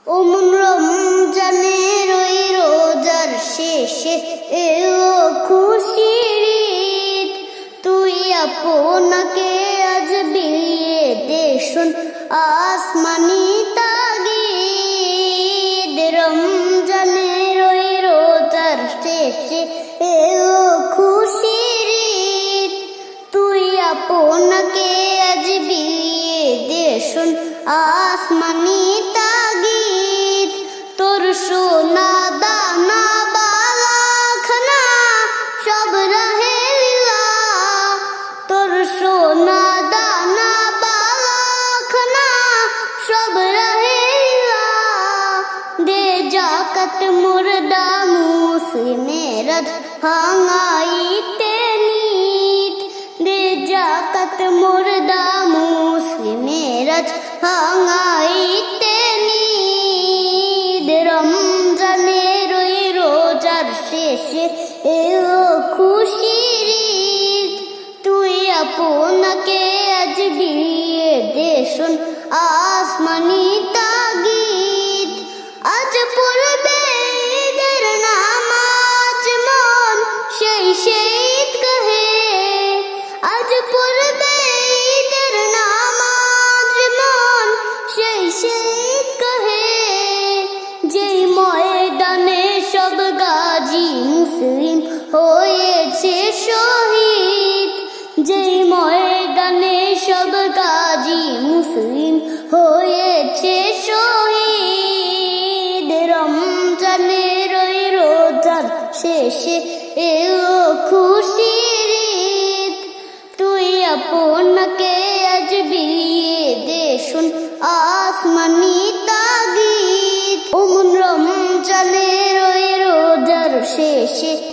ওমন রমজানের ওই রোজার শেষে এলো খুশির ঈদ, তুই আপনাকে আজ বিলিয়ে দে শোন আসমানি তাগিদ। রমজানের ওই রোজার শেষে এলো খুশির ঈদ, তুই আপনাকে আজ বিলিয়ে দে শোন আসমানি তাগিদ। তোর সোনা দানা বালা খানা সব রাহে লীলা, তোর সোনা দানা বালা খানা সব রাহে লীলা। দে জাকাত মুর্দা মুসলিমের ভাঙাইতে নিত, দে জাকাত মুর্দা মুসলিমের ভাঙাইতে নিত। রমজানের ওই রোজার শেষে এলো খুশির ঈদ, তুই আপনাকে আজ বিলিয়ে দে শোন আসমানি তাগিদ। আজ পড়বে ঈদের নামাজ মন সেই ঈদ কহে, আজ পড়বে ঈদের নামাজ মন সেই ঈদ কহে। যেই ময়দানে সব গাজী মুসলিম হয়েছে শহীদ, যেই ময়দানে সব গাজী মুসলিম হয়েছে শহীদ। রমজানের ওই রোজার শেষে এলো খুশির ঈদ, তুই আপনাকে আজ বিলিয়ে দে শোন আসমানি তাগিদ। ওমন রমজানের ওই রোজার শেষে